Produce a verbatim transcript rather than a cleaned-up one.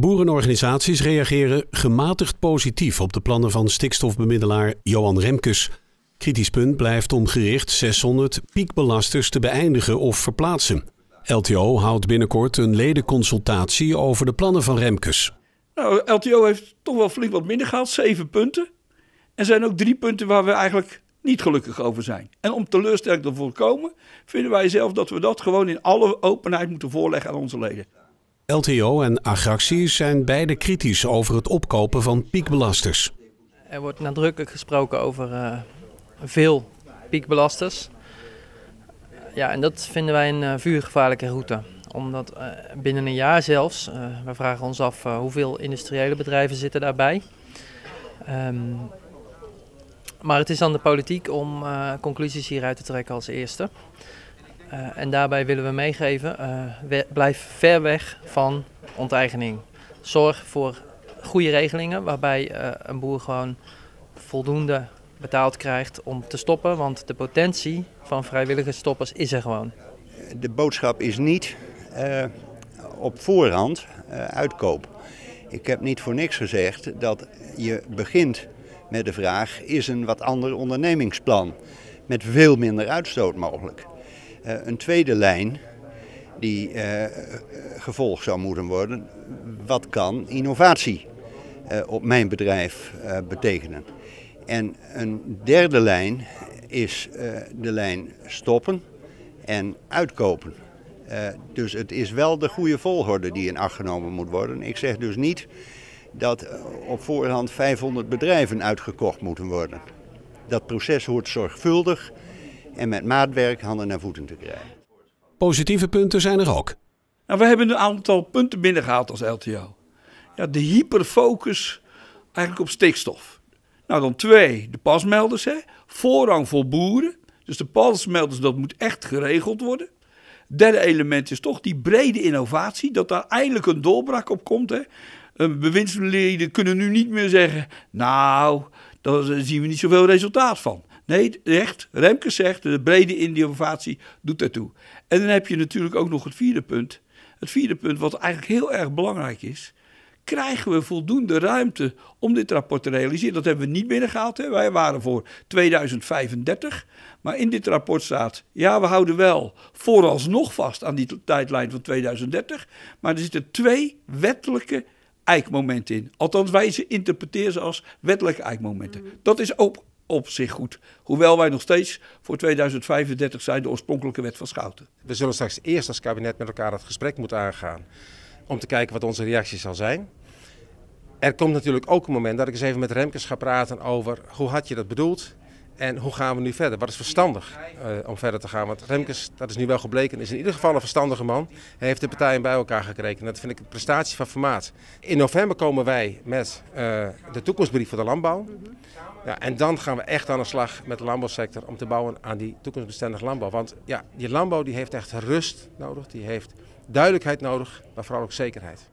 Boerenorganisaties reageren gematigd positief op de plannen van stikstofbemiddelaar Johan Remkes. Kritisch punt blijft om gericht zeshonderd piekbelasters te beëindigen of verplaatsen. L T O houdt binnenkort een ledenconsultatie over de plannen van Remkes. Nou, L T O heeft toch wel flink wat minder gehaald, zeven punten. Er zijn ook drie punten waar we eigenlijk niet gelukkig over zijn. En om teleurstelling te voorkomen, vinden wij zelf dat we dat gewoon in alle openheid moeten voorleggen aan onze leden. L T O en Agractie zijn beide kritisch over het opkopen van piekbelasters. Er wordt nadrukkelijk gesproken over uh, veel piekbelasters. Ja, en dat vinden wij een uh, vuurgevaarlijke route. Omdat uh, binnen een jaar zelfs, uh, we vragen ons af uh, hoeveel industriële bedrijven zitten daarbij. Um, maar het is aan de politiek om uh, conclusies hieruit te trekken als eerste. Uh, en daarbij willen we meegeven, uh, we, blijf ver weg van onteigening. Zorg voor goede regelingen waarbij uh, een boer gewoon voldoende betaald krijgt om te stoppen. Want de potentie van vrijwillige stoppers is er gewoon. De boodschap is niet uh, op voorhand uh, uitkoop. Ik heb niet voor niks gezegd dat je begint met de vraag, is een wat ander ondernemingsplan met veel minder uitstoot mogelijk. Uh, een tweede lijn die uh, gevolgd zou moeten worden, wat kan innovatie uh, op mijn bedrijf uh, betekenen. En een derde lijn is uh, de lijn stoppen en uitkopen. Uh, dus het is wel de goede volgorde die in acht genomen moet worden. Ik zeg dus niet dat op voorhand vijfhonderd bedrijven uitgekocht moeten worden. Dat proces hoort zorgvuldig en met maatwerk handen naar voeten te krijgen. Positieve punten zijn er ook. Nou, we hebben een aantal punten binnengehaald als L T O. Ja, de hyperfocus eigenlijk op stikstof. Nou, dan twee, de pasmelders. Hè. Voorrang voor boeren. Dus de pasmelders, dat moet echt geregeld worden. Derde element is toch die brede innovatie. Dat daar eindelijk een doorbraak op komt. Hè. Bewindsleden kunnen nu niet meer zeggen, nou, daar zien we niet zoveel resultaat van. Nee, echt, Remkes zegt, de brede innovatie doet ertoe. En dan heb je natuurlijk ook nog het vierde punt. Het vierde punt, wat eigenlijk heel erg belangrijk is. Krijgen we voldoende ruimte om dit rapport te realiseren? Dat hebben we niet binnengehaald. Hè? Wij waren voor tweeduizend vijfendertig. Maar in dit rapport staat, ja, we houden wel vooralsnog vast aan die tijdlijn van tweeduizend dertig. Maar er zitten twee wettelijke eikmomenten in. Althans, wij ze interpreteren ze als wettelijke eikmomenten. Dat is ook op zich goed. Hoewel wij nog steeds voor tweeduizend vijfendertig zijn, de oorspronkelijke wet van Schouten. We zullen straks eerst als kabinet met elkaar het gesprek moeten aangaan om te kijken wat onze reactie zal zijn. Er komt natuurlijk ook een moment dat ik eens even met Remkes ga praten over hoe had je dat bedoeld en hoe gaan we nu verder. Wat is verstandig uh, om verder te gaan? Want Remkes, dat is nu wel gebleken, is in ieder geval een verstandige man. Hij heeft de partijen bij elkaar gekregen. Dat vind ik een prestatie van formaat. In november komen wij met uh, de toekomstbrief voor de landbouw. Ja, en dan gaan we echt aan de slag met de landbouwsector om te bouwen aan die toekomstbestendige landbouw. Want ja, die landbouw die heeft echt rust nodig, die heeft duidelijkheid nodig, maar vooral ook zekerheid.